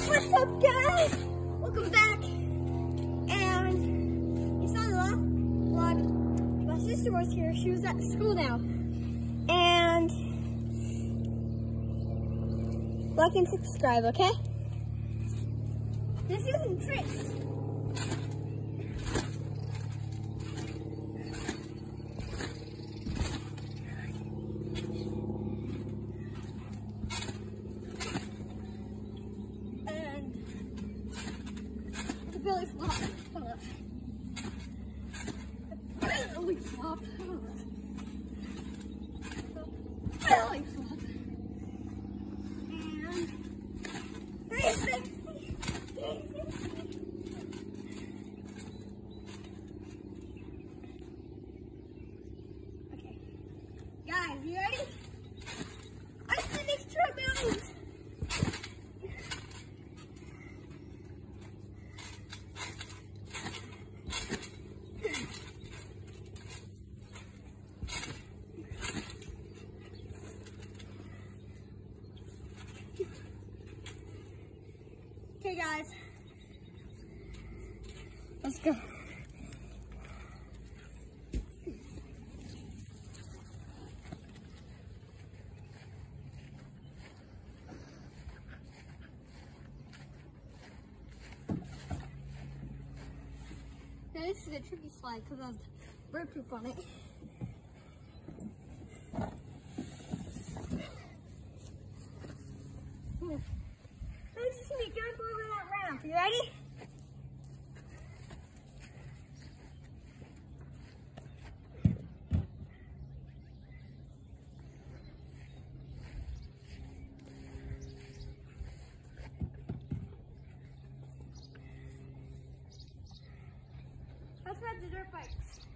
What's up, guys? Welcome back. And you saw the last vlog. My sister was here. She was at school now. And like and subscribe, okay? This isn't tricks. Belly flop. Belly flop. Belly flop. And 360. 360. Okay. Guys, you ready? I see these treadmills. Okay, guys, let's go. Now this is a tricky slide because of bird poop on it. This is me jump over that ramp. You ready? Let's ride the dirt bikes.